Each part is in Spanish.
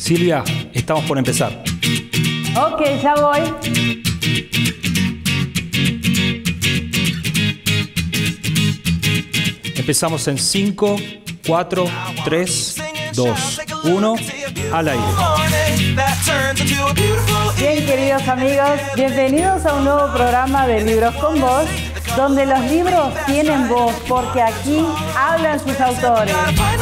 Silvia, estamos por empezar. Ok, ya voy. Empezamos en 5, 4, 3, 2, 1, al aire. Bien, queridos amigos, bienvenidos a un nuevo programa de Libros con Voz, donde los libros tienen voz, porque aquí hablan sus autores.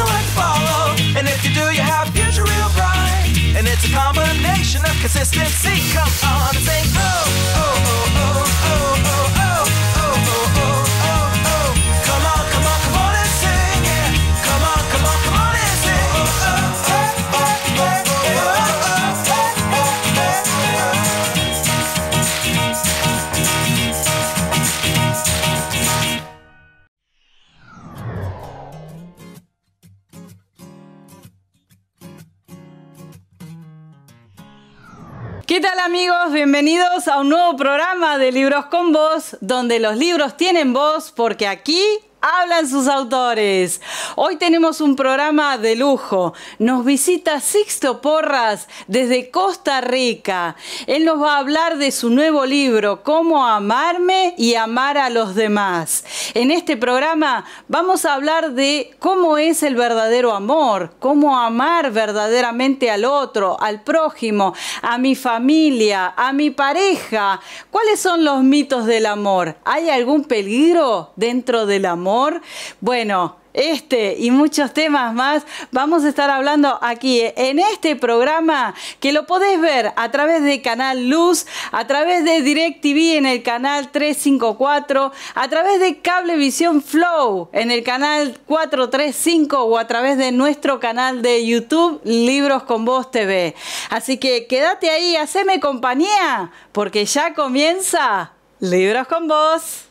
¿Qué tal, amigos? Bienvenidos a un nuevo programa de Libros con Voz, donde los libros tienen voz, porque aquí hablan sus autores. Hoy tenemos un programa de lujo. Nos visita Sixto Porras desde Costa Rica. Él nos va a hablar de su nuevo libro, Cómo amarme y amar a los demás. En este programa vamos a hablar de cómo es el verdadero amor, cómo amar verdaderamente al otro, al prójimo, a mi familia, a mi pareja. ¿Cuáles son los mitos del amor? ¿Hay algún peligro dentro del amor? Bueno, este y muchos temas más vamos a estar hablando aquí en este programa, que lo podés ver a través de Canal Luz, a través de DirecTV en el canal 354, a través de Cablevisión Flow en el canal 435 o a través de nuestro canal de YouTube Libros con Voz TV. Así que quédate ahí, haceme compañía, porque ya comienza Libros con Voz.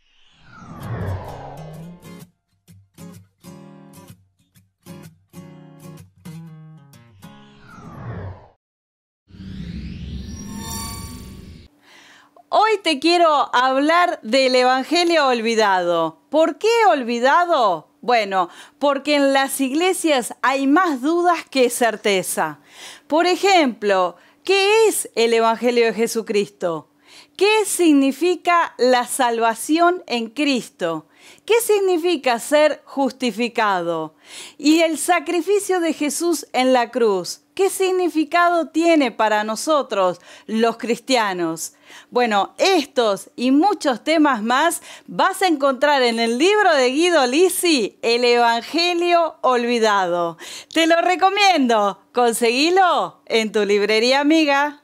Hoy te quiero hablar del Evangelio olvidado. ¿Por qué olvidado? Bueno, porque en las iglesias hay más dudas que certeza. Por ejemplo, ¿qué es el Evangelio de Jesucristo? ¿Qué significa la salvación en Cristo? ¿Qué significa ser justificado? Y el sacrificio de Jesús en la cruz, ¿qué significado tiene para nosotros, los cristianos? Bueno, estos y muchos temas más vas a encontrar en el libro de Guido Lisi, El Evangelio olvidado. Te lo recomiendo. Conseguilo en tu librería amiga.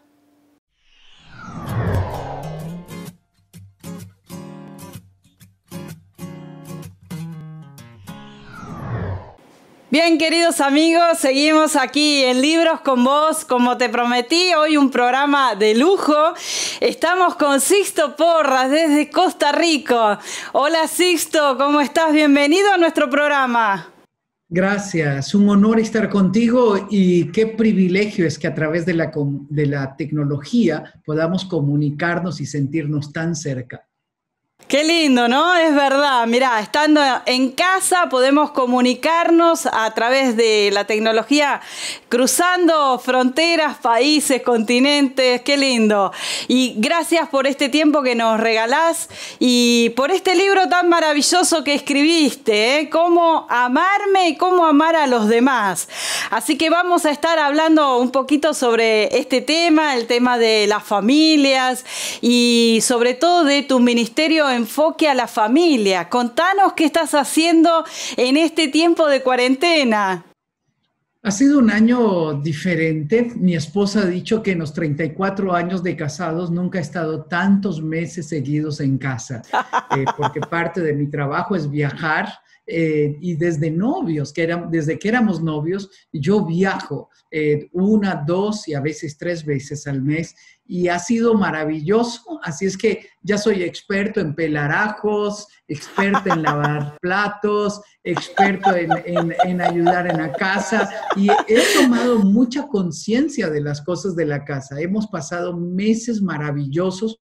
Bien, queridos amigos, seguimos aquí en Libros con Voz. Como te prometí, hoy un programa de lujo. Estamos con Sixto Porras desde Costa Rica. Hola Sixto, ¿cómo estás? Bienvenido a nuestro programa. Gracias, un honor estar contigo y qué privilegio es que a través de la tecnología podamos comunicarnos y sentirnos tan cerca. Qué lindo, ¿no? Es verdad. Mirá, estando en casa podemos comunicarnos a través de la tecnología, cruzando fronteras, países, continentes. Qué lindo. Y gracias por este tiempo que nos regalás y por este libro tan maravilloso que escribiste, ¿eh? Cómo amarme y cómo amar a los demás. Así que vamos a estar hablando un poquito sobre este tema, el tema de las familias y sobre todo de tu ministerio Enfoque a la Familia. Contanos qué estás haciendo en este tiempo de cuarentena. Ha sido un año diferente. Mi esposa ha dicho que en los 34 años de casados nunca he estado tantos meses seguidos en casa, porque parte de mi trabajo es viajar. Y desde novios, desde que éramos novios, yo viajo 1, 2 y a veces 3 veces al mes y ha sido maravilloso. Así es que ya soy experto en pelar ajos, experto en lavar platos, experto en ayudar en la casa y he tomado mucha conciencia de las cosas de la casa. Hemos pasado meses maravillosos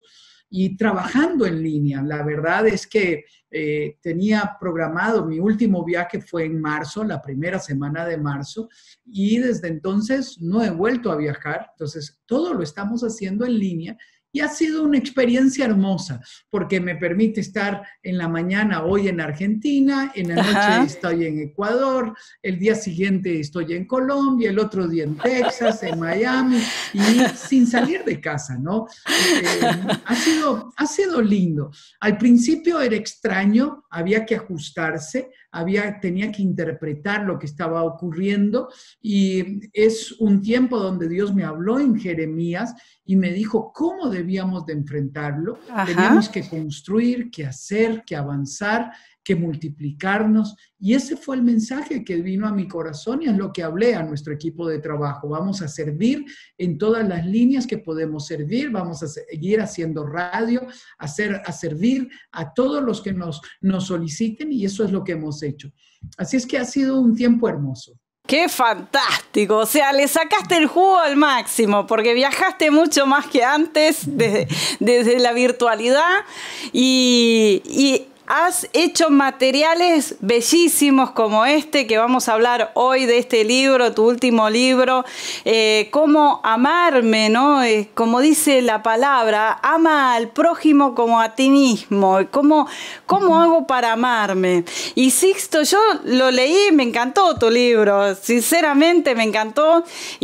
y trabajando en línea. La verdad es que tenía programado, mi último viaje fue en marzo, la primera semana de marzo, y desde entonces no he vuelto a viajar. Entonces, todo lo estamos haciendo en línea. Y ha sido una experiencia hermosa, porque me permite estar en la mañana hoy en Argentina, en la noche estoy en Ecuador, el día siguiente estoy en Colombia, el otro día en Texas, en Miami, y sin salir de casa, ¿no? Ha sido lindo. Al principio era extraño, había que ajustarse, tenía que interpretar lo que estaba ocurriendo, y es un tiempo donde Dios me habló en Jeremías y me dijo cómo debíamos de enfrentarlo. Teníamos que construir, que hacer, que avanzar, que multiplicarnos, y ese fue el mensaje que vino a mi corazón y es lo que hablé a nuestro equipo de trabajo. Vamos a servir en todas las líneas que podemos servir, vamos a seguir haciendo radio, a servir a todos los que nos soliciten, y eso es lo que hemos hecho. Así es que ha sido un tiempo hermoso. ¡Qué fantástico! O sea, le sacaste el jugo al máximo, porque viajaste mucho más que antes desde la virtualidad y has hecho materiales bellísimos como este que vamos a hablar hoy de este libro, tu último libro, cómo amarme, ¿no? Como dice la palabra, ama al prójimo como a ti mismo. ¿Cómo hago para amarme? Y Sixto, yo lo leí, me encantó tu libro, sinceramente me encantó,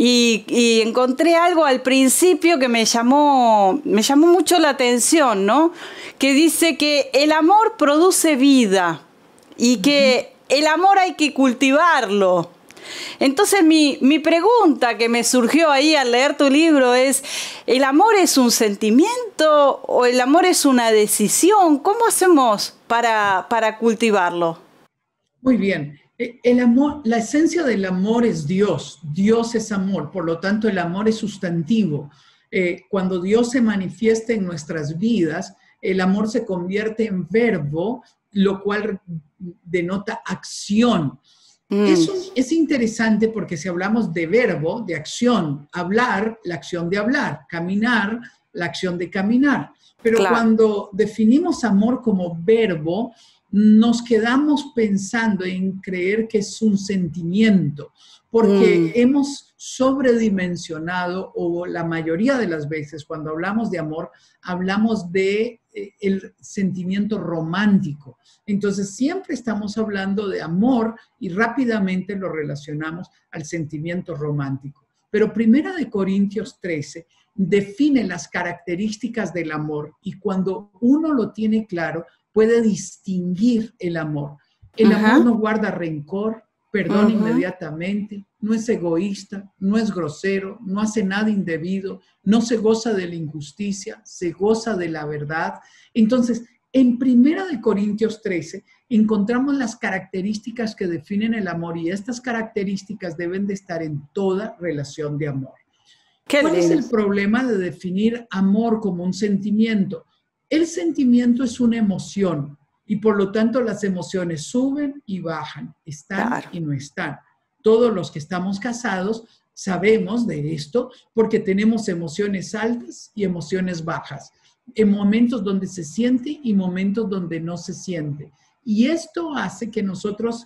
y encontré algo al principio que me llamó mucho la atención, ¿no? Que dice que el amor produce vida y que el amor hay que cultivarlo. Entonces mi pregunta que me surgió ahí al leer tu libro es, ¿el amor es un sentimiento o el amor es una decisión? ¿Cómo hacemos para cultivarlo? Muy bien. El amor, la esencia del amor es Dios. Dios es amor, por lo tanto el amor es sustantivo. Cuando Dios se manifiesta en nuestras vidas, el amor se convierte en verbo, lo cual denota acción. Eso es interesante porque si hablamos de verbo, de acción, hablar, la acción de hablar, caminar, la acción de caminar. Pero claro, cuando definimos amor como verbo, nos quedamos pensando en creer que es un sentimiento, porque hemos sobredimensionado, o la mayoría de las veces cuando hablamos de amor, hablamos de el sentimiento romántico. Entonces siempre estamos hablando de amor y rápidamente lo relacionamos al sentimiento romántico. Pero 1 Corintios 13 define las características del amor, y cuando uno lo tiene claro, puede distinguir el amor. El amor no guarda rencor, perdona inmediatamente, no es egoísta, no es grosero, no hace nada indebido, no se goza de la injusticia, se goza de la verdad. Entonces, en 1 Corintios 13 encontramos las características que definen el amor, y estas características deben de estar en toda relación de amor. ¿Cuál es el problema de definir amor como un sentimiento? El sentimiento es una emoción, y por lo tanto las emociones suben y bajan, están y no están. Todos los que estamos casados sabemos de esto porque tenemos emociones altas y emociones bajas, en momentos donde se siente y momentos donde no se siente. Y esto hace que nosotros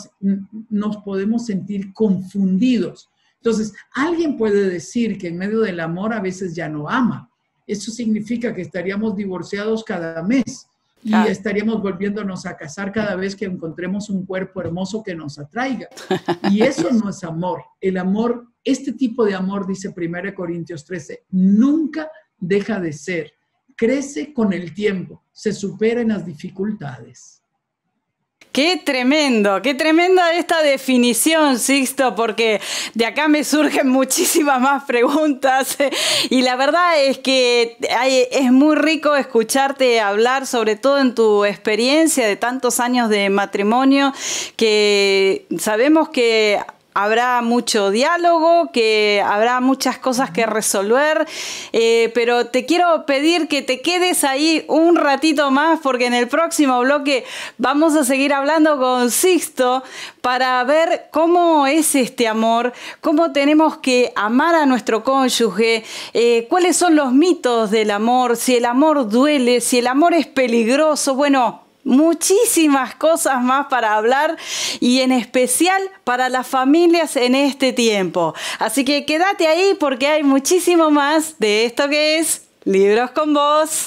nos podemos sentir confundidos. Entonces, alguien puede decir que en medio del amor a veces ya no ama. Eso significa que estaríamos divorciados cada mes y estaríamos volviéndonos a casar cada vez que encontremos un cuerpo hermoso que nos atraiga. Y eso no es amor. El amor, este tipo de amor, dice 1 Corintios 13, nunca deja de ser. Crece con el tiempo, se supera en las dificultades. Qué tremenda esta definición, Sixto, porque de acá me surgen muchísimas más preguntas, y la verdad es que es muy rico escucharte hablar, sobre todo en tu experiencia de tantos años de matrimonio, que sabemos que habrá mucho diálogo, que habrá muchas cosas que resolver, pero te quiero pedir que te quedes ahí un ratito más, porque en el próximo bloque vamos a seguir hablando con Sixto para ver cómo es este amor, cómo tenemos que amar a nuestro cónyuge, cuáles son los mitos del amor, si el amor duele, si el amor es peligroso. Bueno, muchísimas cosas más para hablar, y en especial para las familias en este tiempo. Así que quédate ahí, porque hay muchísimo más de esto que es Libros con Vos.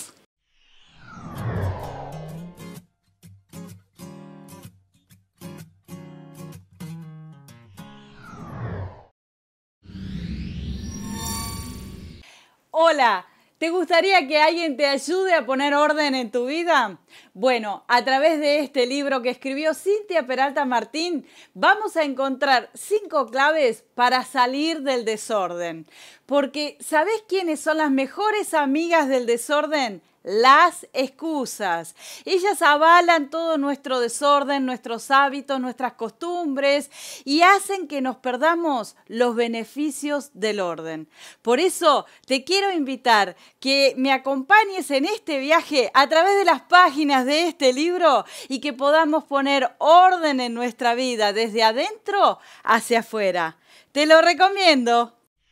Hola, ¿te gustaría que alguien te ayude a poner orden en tu vida? Bueno, a través de este libro que escribió Cintia Peralta Martín, vamos a encontrar 5 claves para salir del desorden. Porque, ¿sabés quiénes son las mejores amigas del desorden? Las excusas. Ellas avalan todo nuestro desorden, nuestros hábitos, nuestras costumbres, y hacen que nos perdamos los beneficios del orden. Por eso te quiero invitar que me acompañes en este viaje a través de las páginas de este libro, y que podamos poner orden en nuestra vida desde adentro hacia afuera. Te lo recomiendo.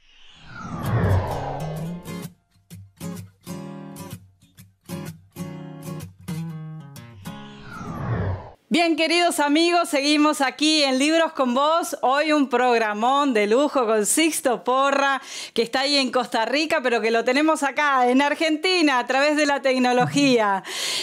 Bien, queridos amigos, seguimos aquí en Libros con Vos. Hoy un programón de lujo con Sixto Porra, que está ahí en Costa Rica, pero que lo tenemos acá en Argentina a través de la tecnología.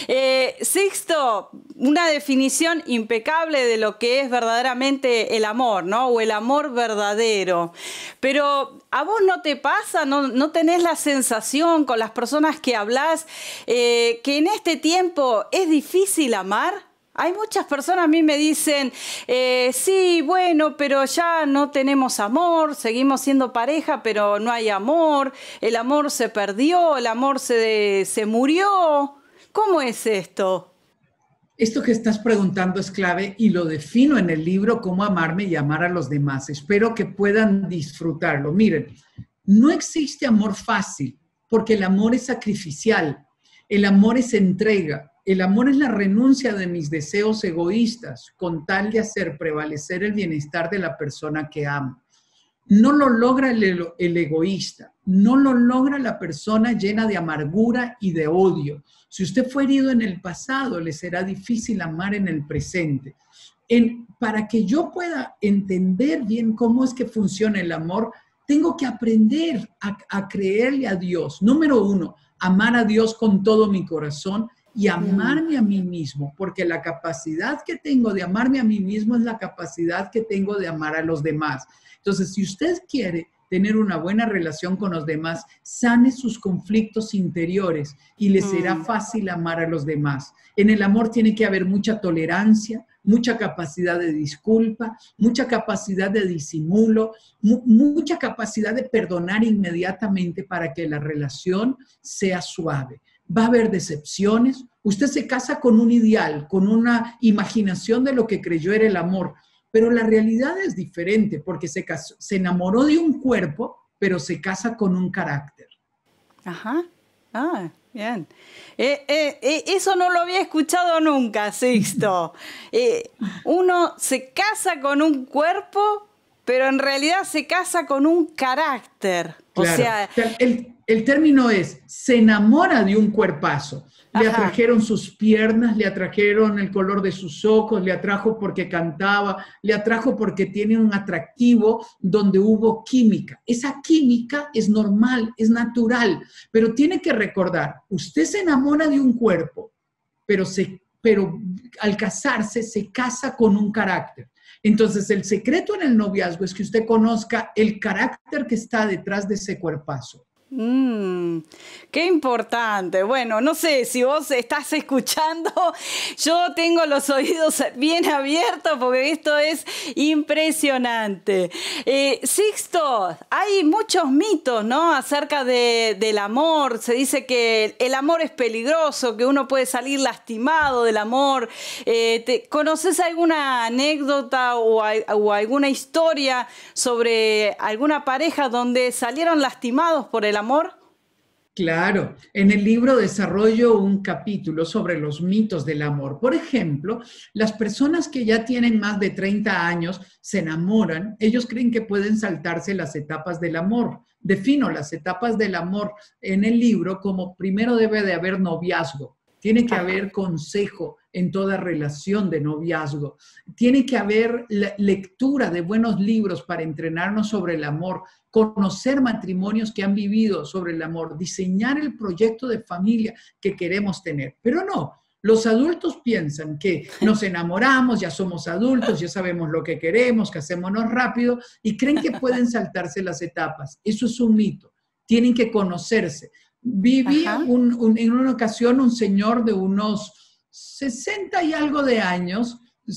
Sixto, una definición impecable de lo que es verdaderamente el amor, ¿no? O el amor verdadero. Pero ¿a vos no te pasa, no tenés la sensación con las personas que hablás que en este tiempo es difícil amar? Hay muchas personas a mí me dicen, sí, bueno, pero ya no tenemos amor, seguimos siendo pareja, pero no hay amor, el amor se perdió, el amor se murió. ¿Cómo es esto? Esto que estás preguntando es clave, y lo defino en el libro, Cómo amarme y amar a los demás. Espero que puedan disfrutarlo. Miren, no existe amor fácil, porque el amor es sacrificial, el amor es entrega. El amor es la renuncia de mis deseos egoístas con tal de hacer prevalecer el bienestar de la persona que amo. No lo logra el egoísta, no lo logra la persona llena de amargura y de odio. Si usted fue herido en el pasado, le será difícil amar en el presente. Para que yo pueda entender bien cómo es que funciona el amor, tengo que aprender a creerle a Dios. Número 1, amar a Dios con todo mi corazón y amarme a mí mismo, porque la capacidad que tengo de amarme a mí mismo es la capacidad que tengo de amar a los demás. Entonces, si usted quiere tener una buena relación con los demás, sane sus conflictos interiores y le será fácil amar a los demás. En el amor tiene que haber mucha tolerancia, mucha capacidad de disculpa, mucha capacidad de disimulo, mucha capacidad de perdonar inmediatamente para que la relación sea suave. Va a haber decepciones. Usted se casa con un ideal, con una imaginación de lo que creyó era el amor, pero la realidad es diferente, porque se enamoró de un cuerpo, pero se casa con un carácter. Ajá. Ah, bien. Eso no lo había escuchado nunca, Sixto. Uno se casa con un cuerpo, pero en realidad se casa con un carácter. Claro. O sea, el término es, se enamora de un cuerpazo. Le atrajeron sus piernas, le atrajeron el color de sus ojos, le atrajo porque cantaba, le atrajo porque tiene un atractivo donde hubo química. Esa química es normal, es natural, pero tiene que recordar, usted se enamora de un cuerpo, pero al casarse se casa con un carácter. Entonces, el secreto en el noviazgo es que usted conozca el carácter que está detrás de ese cuerpazo. Qué importante. Bueno, no sé si vos estás escuchando, yo tengo los oídos bien abiertos porque esto es impresionante. Sixto, hay muchos mitos, ¿no?, acerca del amor. Se dice que el amor es peligroso, que uno puede salir lastimado del amor. ¿Conoces alguna anécdota o alguna historia sobre alguna pareja donde salieron lastimados por el amor? Claro, en el libro desarrollo un capítulo sobre los mitos del amor. Por ejemplo, las personas que ya tienen más de 30 años se enamoran, ellos creen que pueden saltarse las etapas del amor. Defino las etapas del amor en el libro como: primero debe de haber noviazgo. Tiene que haber consejo en toda relación de noviazgo. Tiene que haber lectura de buenos libros para entrenarnos sobre el amor, conocer matrimonios que han vivido sobre el amor, diseñar el proyecto de familia que queremos tener. Pero no, los adultos piensan que nos enamoramos, ya somos adultos, ya sabemos lo que queremos, casémonos rápido, y creen que pueden saltarse las etapas. Eso es un mito. Tienen que conocerse. Vivía en una ocasión un señor de unos 60 y algo de años,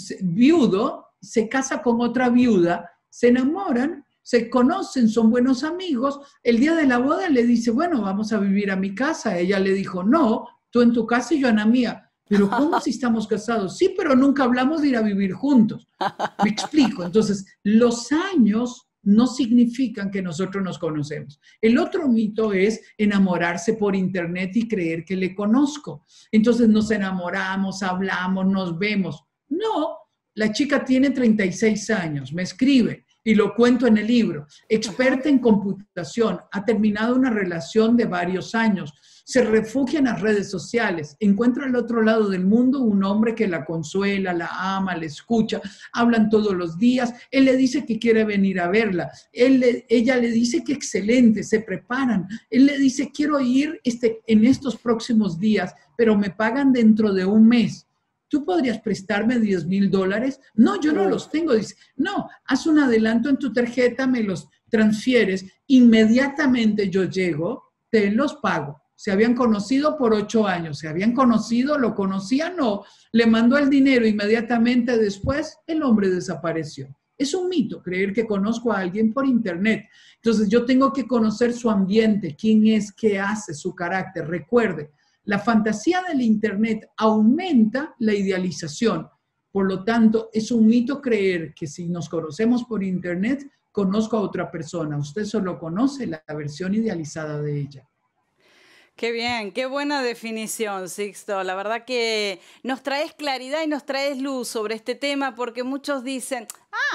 viudo, se casa con otra viuda, se enamoran, se conocen, son buenos amigos. El día de la boda le dice: bueno, vamos a vivir a mi casa. Ella le dijo: no, tú en tu casa y yo en la mía. Pero ¿cómo si estamos casados? Sí, pero nunca hablamos de ir a vivir juntos. Me explico. Entonces, los años no significan que nosotros nos conocemos. El otro mito es enamorarse por internet y creer que le conozco. Entonces nos enamoramos, hablamos, nos vemos. No, la chica tiene 36 años, me escribe y lo cuento en el libro. Experta en computación, ha terminado una relación de varios años. Se refugia en las redes sociales, encuentra al otro lado del mundo un hombre que la consuela, la ama, la escucha, hablan todos los días, él le dice que quiere venir a verla, ella le dice que excelente, se preparan, él le dice: quiero ir en estos próximos días, pero me pagan dentro de un mes. ¿Tú podrías prestarme $10,000? No, yo no los tengo. Dice: no, haz un adelanto en tu tarjeta, me los transfieres, inmediatamente yo llego, te los pago. Se habían conocido por 8 años, se habían conocido, lo conocía, no, le mandó el dinero inmediatamente después, el hombre desapareció. Es un mito creer que conozco a alguien por internet. Entonces yo tengo que conocer su ambiente, quién es, qué hace, su carácter. Recuerde, la fantasía del internet aumenta la idealización. Por lo tanto, es un mito creer que si nos conocemos por internet, conozco a otra persona. Usted solo conoce la versión idealizada de ella. Qué bien, qué buena definición, Sixto. La verdad que nos traes claridad y nos traes luz sobre este tema, porque muchos dicen: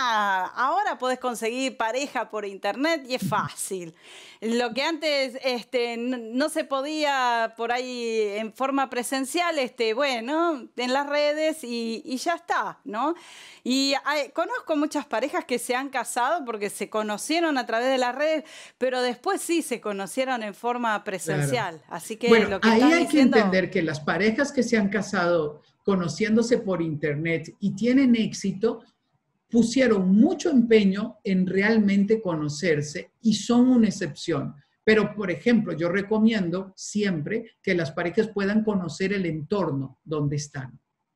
ahora podés conseguir pareja por internet y es fácil. Lo que antes no se podía por ahí en forma presencial, bueno, en las redes y ya está, ¿no? Y conozco muchas parejas que se han casado porque se conocieron a través de las redes, pero después sí se conocieron en forma presencial. Claro. Así que bueno, lo que ahí hay diciendo... que entender que las parejas que se han casado conociéndose por internet y tienen éxito, pusieron mucho empeño en realmente conocerse y son una excepción. Pero, por ejemplo, yo recomiendo siempre que las parejas puedan conocer el entorno donde están.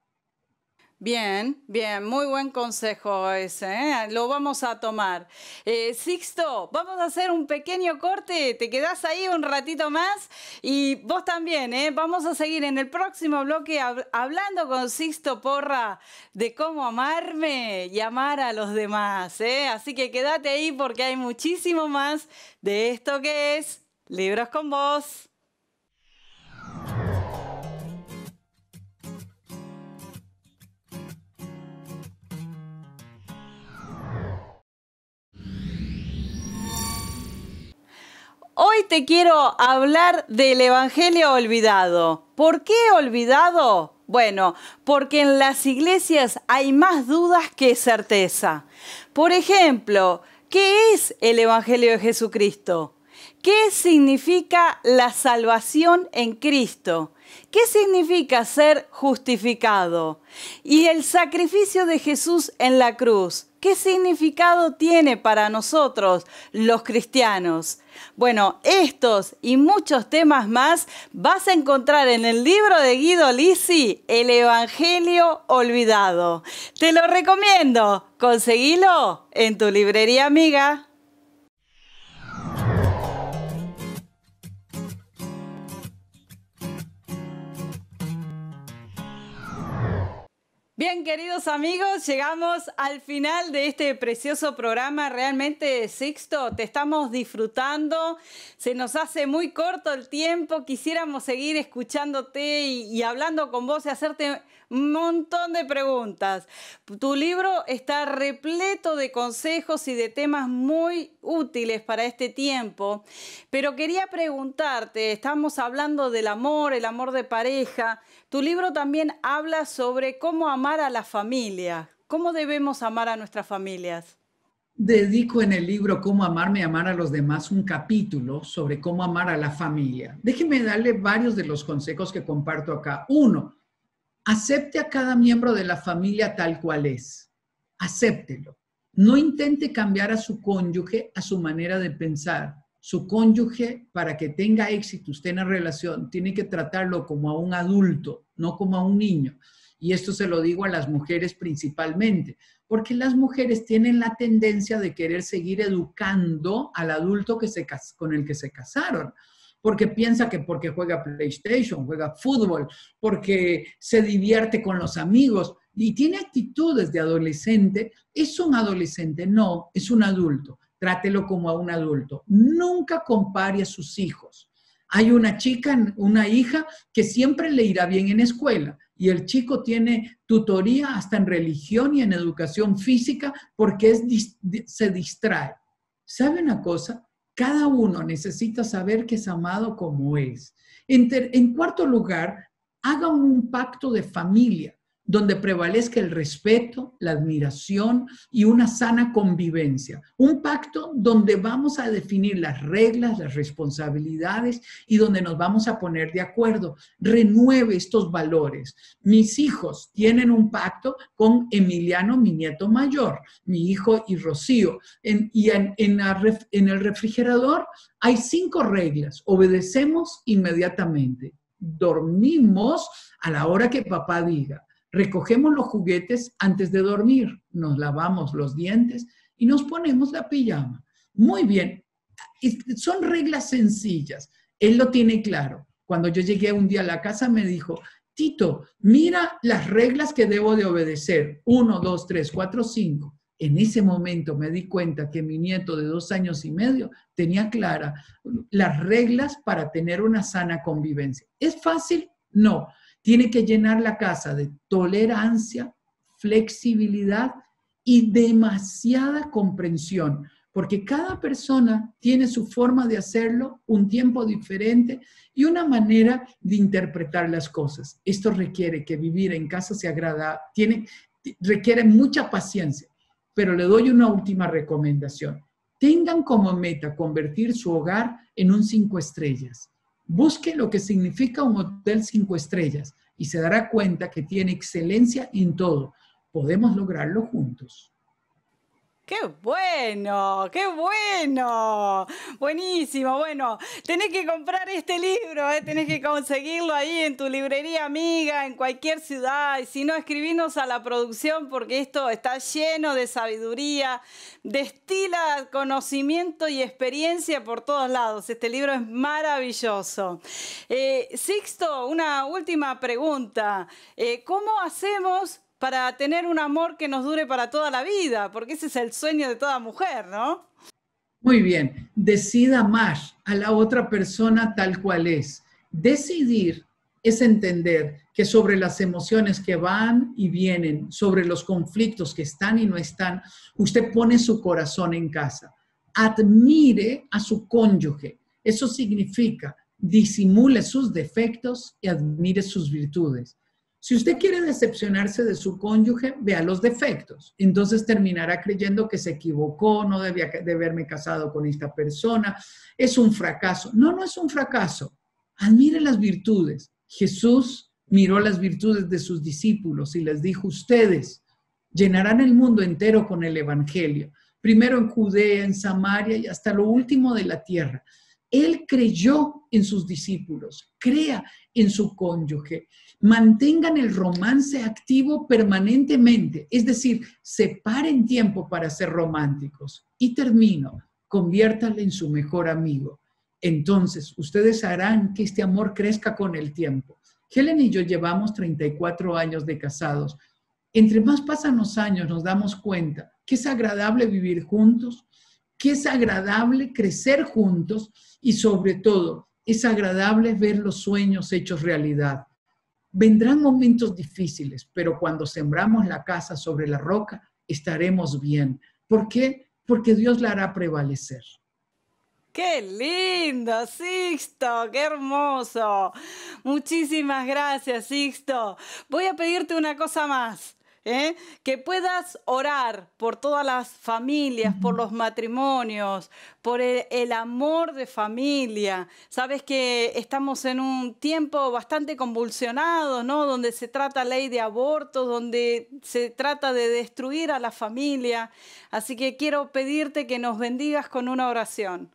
Bien, bien, muy buen consejo ese, ¿eh? Lo vamos a tomar. Sixto, vamos a hacer un pequeño corte, te quedás ahí un ratito más y vos también, ¿eh? Vamos a seguir en el próximo bloque hablando con Sixto Porra de cómo amarme y amar a los demás, ¿eh? Así que quédate ahí porque hay muchísimo más de esto que es Libros con Vos. Hoy te quiero hablar del Evangelio olvidado. ¿Por qué olvidado? Bueno, porque en las iglesias hay más dudas que certeza. Por ejemplo, ¿qué es el Evangelio de Jesucristo? ¿Qué significa la salvación en Cristo? ¿Qué significa ser justificado? Y el sacrificio de Jesús en la cruz, ¿qué significado tiene para nosotros, los cristianos? Bueno, estos y muchos temas más vas a encontrar en el libro de Guido Lisi, El Evangelio Olvidado. Te lo recomiendo. Conseguilo en tu librería amiga. Bien, queridos amigos, llegamos al final de este precioso programa. Realmente, Sixto, te estamos disfrutando. Se nos hace muy corto el tiempo. Quisiéramos seguir escuchándote y hablando con vos y hacerte un montón de preguntas. Tu libro está repleto de consejos y de temas muy útiles para este tiempo. Pero quería preguntarte, estamos hablando del amor, el amor de pareja. Tu libro también habla sobre cómo amar a la familia. ¿Cómo debemos amar a nuestras familias? Dedico en el libro Cómo amarme y amar a los demás un capítulo sobre cómo amar a la familia. Déjeme darle varios de los consejos que comparto acá. 1, acepte a cada miembro de la familia tal cual es. Acéptelo. No intente cambiar a su cónyuge a su manera de pensar. Su cónyuge, para que tenga éxito usted en la relación, tiene que tratarlo como a un adulto, no como a un niño. Y esto se lo digo a las mujeres principalmente, porque las mujeres tienen la tendencia de querer seguir educando al adulto con el que se casaron, porque piensa que porque juega PlayStation, juega fútbol, porque se divierte con los amigos y tiene actitudes de adolescente. ¿Es un adolescente? No, es un adulto. Trátelo como a un adulto. Nunca compare a sus hijos. Hay una chica, una hija que siempre le irá bien en escuela y el chico tiene tutoría hasta en religión y en educación física porque se distrae. ¿Sabe una cosa? Cada uno necesita saber que es amado como es. En cuarto lugar, hagan un pacto de familia donde prevalezca el respeto, la admiración y una sana convivencia. Un pacto donde vamos a definir las reglas, las responsabilidades y donde nos vamos a poner de acuerdo. Renueve estos valores. Mis hijos tienen un pacto con Emiliano, mi nieto mayor, mi hijo y Rocío. En el refrigerador hay 5 reglas. Obedecemos inmediatamente. Dormimos a la hora que papá diga. Recogemos los juguetes antes de dormir, nos lavamos los dientes y nos ponemos la pijama. Muy bien, son reglas sencillas. Él lo tiene claro. Cuando yo llegué un día a la casa me dijo, Tito, mira las reglas que debo de obedecer. 1, 2, 3, 4, 5. En ese momento me di cuenta que mi nieto de 2 años y medio tenía claras las reglas para tener una sana convivencia. ¿Es fácil? No. Tiene que llenar la casa de tolerancia, flexibilidad y demasiada comprensión, porque cada persona tiene su forma de hacerlo, un tiempo diferente y una manera de interpretar las cosas. Esto requiere que vivir en casa sea agradable, requiere mucha paciencia, pero le doy una última recomendación. Tengan como meta convertir su hogar en un 5 estrellas. Busque lo que significa un hotel 5 estrellas y se dará cuenta que tiene excelencia en todo. Podemos lograrlo juntos. ¡Qué bueno! ¡Qué bueno! Buenísimo. Bueno, tenés que comprar este libro, tenés que conseguirlo ahí en tu librería amiga, en cualquier ciudad. Y si no, escribinos a la producción porque esto está lleno de sabiduría, destila conocimiento y experiencia por todos lados. Este libro es maravilloso. Sixto, una última pregunta. ¿Cómo hacemos para tener un amor que nos dure para toda la vida? Porque ese es el sueño de toda mujer, ¿no? Muy bien. Decida amar a la otra persona tal cual es. Decidir es entender que sobre las emociones que van y vienen, sobre los conflictos que están y no están, usted pone su corazón en casa. Admire a su cónyuge. Eso significa disimule sus defectos y admire sus virtudes. Si usted quiere decepcionarse de su cónyuge, vea los defectos. Entonces terminará creyendo que se equivocó, no debía de haberme casado con esta persona, es un fracaso. No, no es un fracaso. Admire las virtudes. Jesús miró las virtudes de sus discípulos y les dijo, ustedes llenarán el mundo entero con el evangelio, primero en Judea, en Samaria y hasta lo último de la tierra. Él creyó en sus discípulos, crea en su cónyuge, mantengan el romance activo permanentemente, es decir, separen tiempo para ser románticos. Y termino, conviértale en su mejor amigo. Entonces, ustedes harán que este amor crezca con el tiempo. Helen y yo llevamos 34 años de casados. Entre más pasan los años, nos damos cuenta que es agradable vivir juntos, que es agradable crecer juntos y sobre todo, es agradable ver los sueños hechos realidad. Vendrán momentos difíciles, pero cuando sembramos la casa sobre la roca, estaremos bien. ¿Por qué? Porque Dios la hará prevalecer. ¡Qué lindo, Sixto! ¡Qué hermoso! Muchísimas gracias, Sixto. Voy a pedirte una cosa más. Que puedas orar por todas las familias, por los matrimonios, por el amor de familia. Sabes que estamos en un tiempo bastante convulsionado, ¿no? Donde se trata ley de aborto, donde se trata de destruir a la familia. Así que quiero pedirte que nos bendigas con una oración.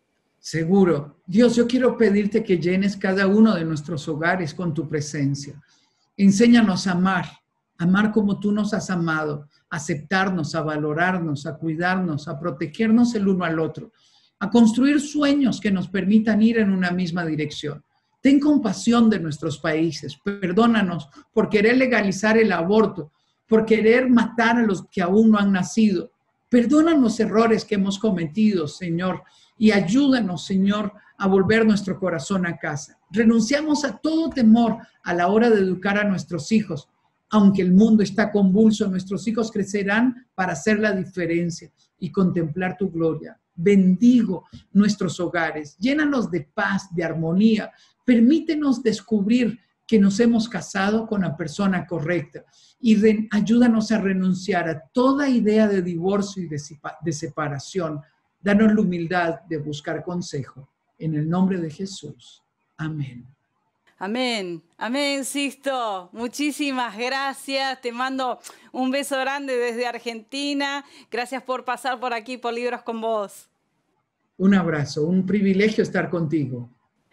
Seguro. Dios, yo quiero pedirte que llenes cada uno de nuestros hogares con tu presencia. Enséñanos a amar como tú nos has amado, a aceptarnos, a valorarnos, a cuidarnos, a protegernos el uno al otro, a construir sueños que nos permitan ir en una misma dirección. Ten compasión de nuestros países, perdónanos por querer legalizar el aborto, por querer matar a los que aún no han nacido. Perdónanos los errores que hemos cometido, Señor, y ayúdanos, Señor, a volver nuestro corazón a casa. Renunciamos a todo temor a la hora de educar a nuestros hijos. Aunque el mundo está convulso, nuestros hijos crecerán para hacer la diferencia y contemplar tu gloria. Bendigo nuestros hogares, llénanos de paz, de armonía. Permítenos descubrir que nos hemos casado con la persona correcta y ayúdanos a renunciar a toda idea de divorcio y de separación. Danos la humildad de buscar consejo. En el nombre de Jesús. Amén. Amén, amén, Sixto. Muchísimas gracias. Te mando un beso grande desde Argentina. Gracias por pasar por aquí por Libros con Vos. Un abrazo, un privilegio estar contigo.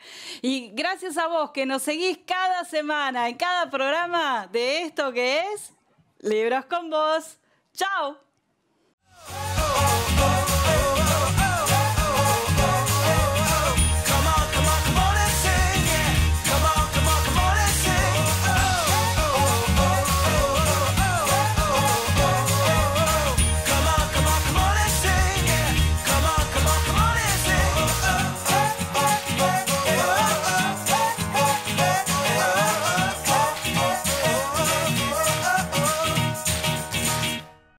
Y gracias a vos que nos seguís cada semana en cada programa de esto que es Libros con Vos. ¡Chao!